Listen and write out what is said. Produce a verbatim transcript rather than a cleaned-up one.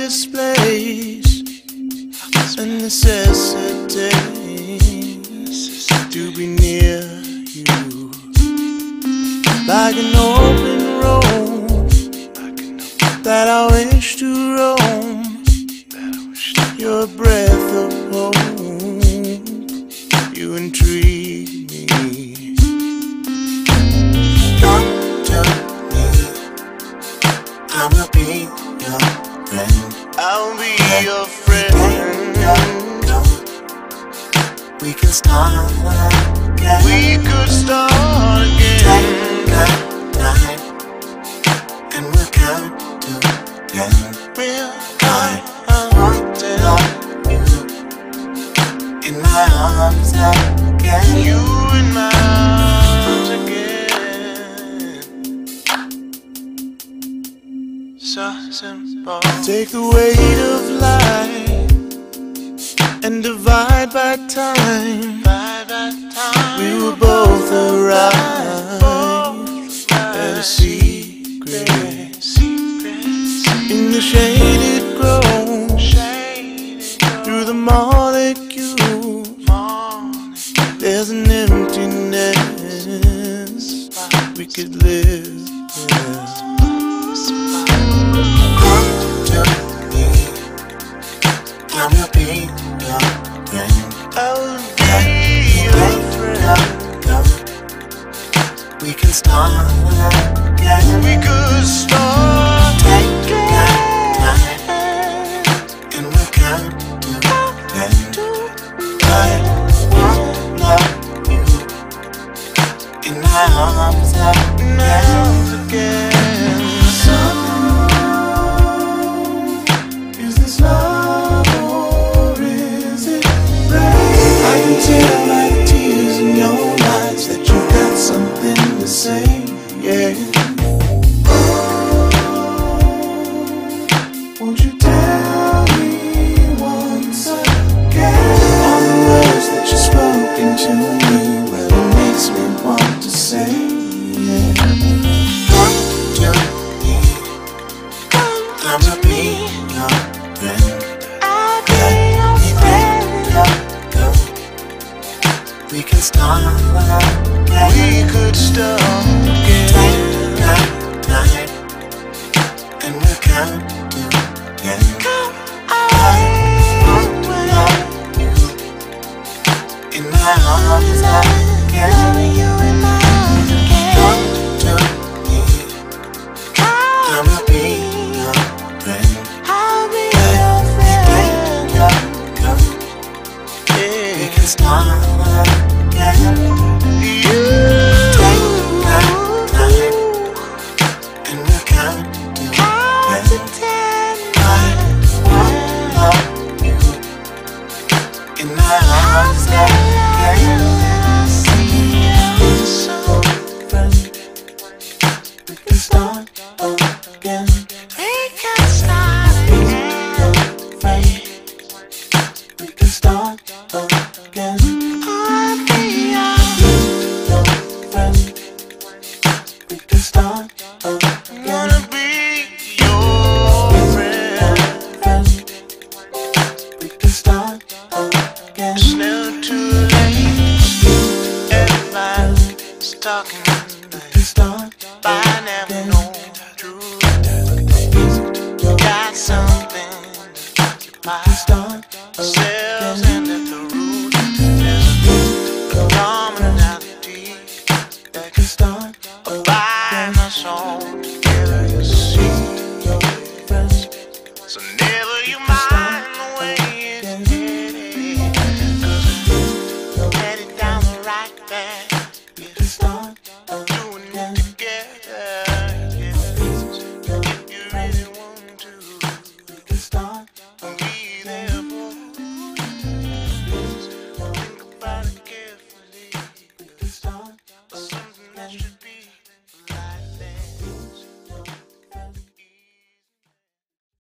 displays and necessities to be near you, like an open road that I wish to roam. Your breath of hope, you intrigue me. Come to me, I will be your friend. I'll be your friend. We can start again. We could start again. Take that night, and we'll count to ten. Real I want to love you in my arms again. You in my arms again. So simple. Take the weight of life and divide by time. We will both arrive at a secret in the shaded grove, through the molecules. There's an emptiness we could live with. Come to me, I will be your friend. I will be your friend. We can start again. We could start Take that time, and we'll count to ten. I want to love you in my arms again. again. So, is this love or is it rain? I can tell by the tears in your eyes that you got something to say, yeah. Won't you tell me once again all the words that you've spoken to me? Well, it makes me want to say, yeah. Come to me, I'm to be your friend. I'll be your friend. We can start again. We could start Take again. that night, and we'll count to ten. I want to love you in my arms again. Come to me, I will be your friend. We can start again. Take that time, and we'll count to ten. I want to love you in my arms again. So, friend, we can start again. We can start again. Friend, we can start again. I'll be your Friend, we can start again. wanna be your friend. Friend, we can start again. It's never too late. Everybody's talking We tonight, can start but I never know the truth. You got something to occupy start ourselves, and at the root there's a commonality that can start can bind us all together.